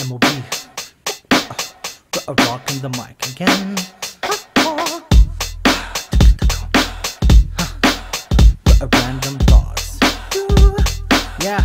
MOB, rocking the mic again. Random thoughts. Yeah.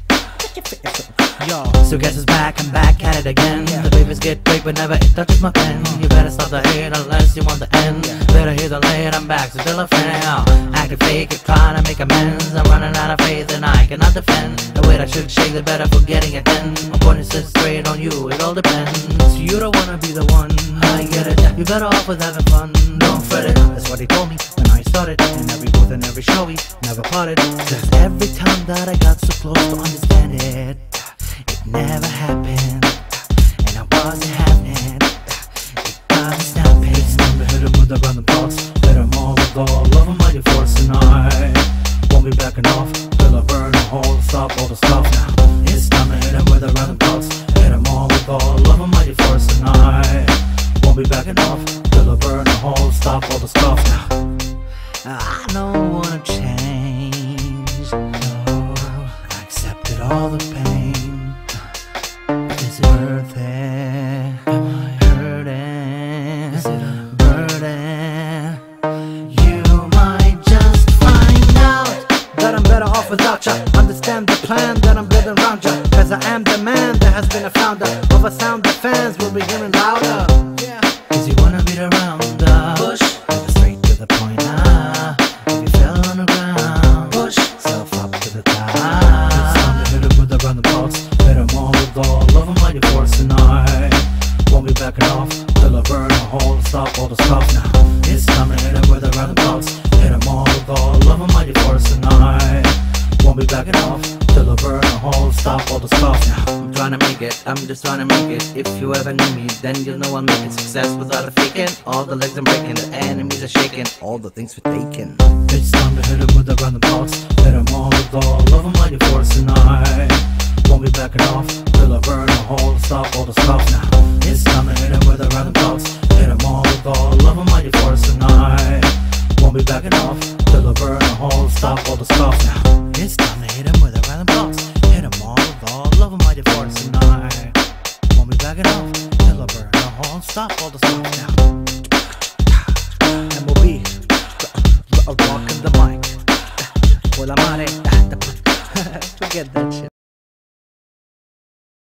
Yo. So guess it's back, I'm back at it again. The babies get quick whenever it touches my pen. You better stop the hate unless you want the end. Better hear the late, I'm back, so still a friend. Acting fake, trying to make amends. I'm running out of faith and I cannot defend. The way I should shake, the better for getting it then. I'm pointing straight on you, it all depends. You don't wanna be the one, I get it. You better off with having fun, don't fret it. That's what he told me when I started. In every booth and every show we never parted. Just every time that I got so close to understand it, it never happened, and I wasn't having it. It got me snapping. It's time to hit him with the random thoughts. Hit him all with all of them, mighty force, and I won't be backing off till I burn a hole, stop all the stuff now. It's time to hit him with the random thoughts. Hit him all with all of them, mighty force, and I won't be backing off till I burn a hole, stop all the stuff now. I don't wanna change, no, I accepted all the pain. Is it worth it? Am I hurting? Is it a burden? You might just find out that I'm better off without ya. Understand the plan that I'm building around ya, cause I am the man that has been a founder of a sound that fans will be hearing louder. Cause you wanna beat around the bush, straight to the point now. If you fell on the ground, push yourself up to the top. It's time to hit him with the random thoughts. Hit him all with all of them, mighty force, and I won't be backing off till I burn a hole, stop all the stuff now. It's time to hit him with the random thoughts. Hit him all with all of them, mighty force, and I won't be backing off till I burn a hole, stop all the stuff now. I'm trying to make it, I'm just trying to make it. If you ever knew me, then you'll know I'm making success without a faking. All the legs I'm breaking, the enemies are shaking, all the things we're taking. It's time to hit him with the random thoughts. Hit him all with all of them, mighty force, and I won't be backing off till I burn a hole, stop all the stuff now. It's time to hit him with the random thoughts. Hit him all with all of them, mighty force, and I won't be backing off till I burn a hole, stop all the stuff now. It's time to hit him with the random thoughts. Hit him all with all of them, mighty force, and I won't be backing off till I burn a hole, stop all the stuff now. MOB, rocking the mic. Well, I'm on it. Forget that.